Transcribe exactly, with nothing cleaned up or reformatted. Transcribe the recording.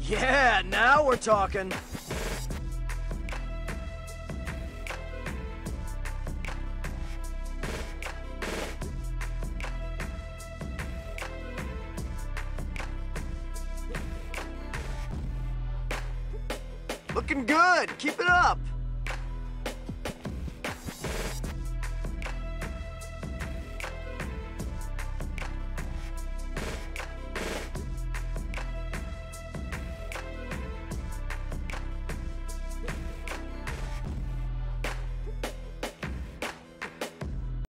Yeah, now we're talking. Looking good. Keep it up.